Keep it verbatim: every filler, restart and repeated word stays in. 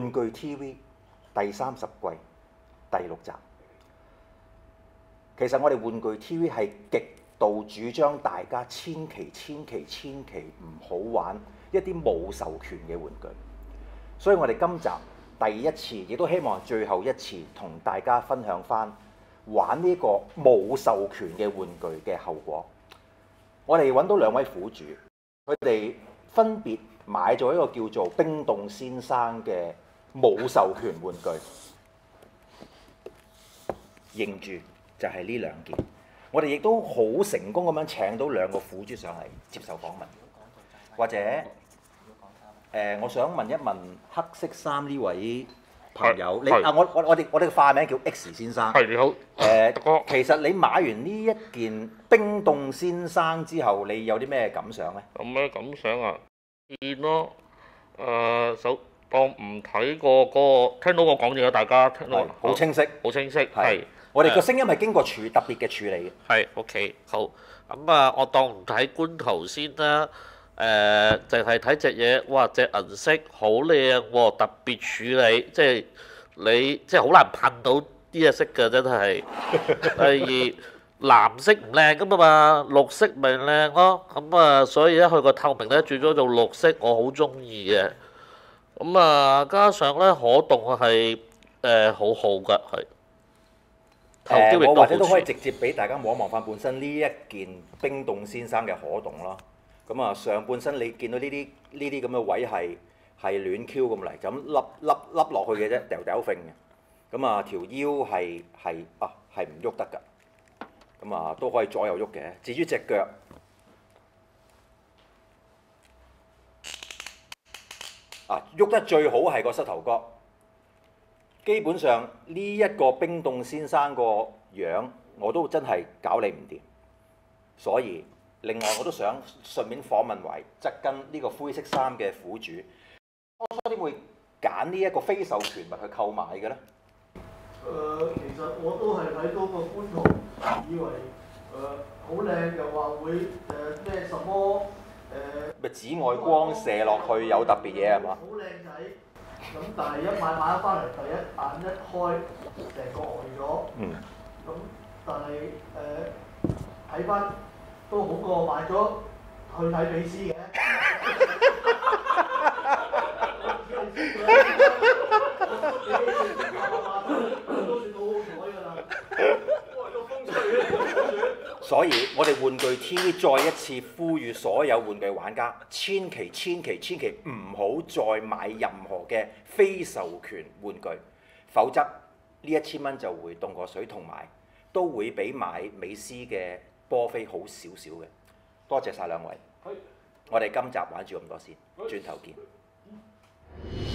玩具 T V 第三十季第六集。其實我哋玩具 T V 係極度主張大家千祈千祈千祈唔好玩一啲冇授權嘅玩具，所以我哋今集第一次，亦都希望最後一次同大家分享返玩呢個冇授權嘅玩具嘅後果。我哋揾到兩位苦主，佢哋分別買咗一個叫做冰凍先生嘅冇授權玩具，認住就係呢兩件。我哋亦都好成功咁樣請到兩個苦主上嚟接受訪問，或者誒、呃，我想問一問黑色衫呢位朋友，你啊，我我我哋我哋嘅化名叫 X 先生。 係，你好。誒、 呃，其實你買完呢一件冰凍先生之後，你有啲咩感想咧？ 有咩感想啊？見咯，誒、呃，手當唔睇過嗰個，聽到我講嘢，大家聽到好清晰， 好清晰，係。 我哋個聲音係經過處特別嘅處理嘅。 係 OK 好，咁啊，我當唔睇官圖先啦。誒，淨係睇隻嘢，哇！隻銀色好靚喎，特別處理，即係你即係好難噴到呢隻色㗎，真係。第二藍色唔靚㗎嘛，綠色咪靚咯。咁啊，所以咧佢個透明咧轉咗做綠色，我好中意嘅。咁啊，加上咧可動係誒好好㗎，係。 誒，我或者都可以直接俾大家望一望翻本身呢一件冰凍先生嘅可動咯。咁啊，上半身你見到呢啲呢啲咁嘅位係係亂 Q 咁嚟，就咁笠笠笠落去嘅啫，掉掉揈嘅。咁啊，條腰係係啊係唔喐得㗎。咁啊都可以左右喐嘅。至於隻腳，啊喐得最好係個膝頭哥。基本上呢一個冰凍先生個樣，我都真係搞你唔掂。所以另外我都想順便訪問埋側跟呢個灰色衫嘅苦主，當初點會揀呢一個非授權物去購買嘅咧？ 誒、呃，其實我都係睇到個官圖，以為誒好靚，又話會誒咩、呃、什麼誒咩、呃、紫外光射落去有特別嘢係嘛？ 好靚仔。咁但係一買買咗翻嚟，第一眼一開，成個呆咗。嗯。咁但係誒睇翻都好過買咗去睇美斯嘅。 所以，我哋玩具 T V 再一次呼籲所有玩具玩家，千祈千祈千祈唔好再買任何嘅非授權玩具，否則呢一千蚊就會凍過水，同埋都會比買美斯嘅波飛好少少嘅。多謝晒兩位，我哋今集玩住咁多先，轉頭見。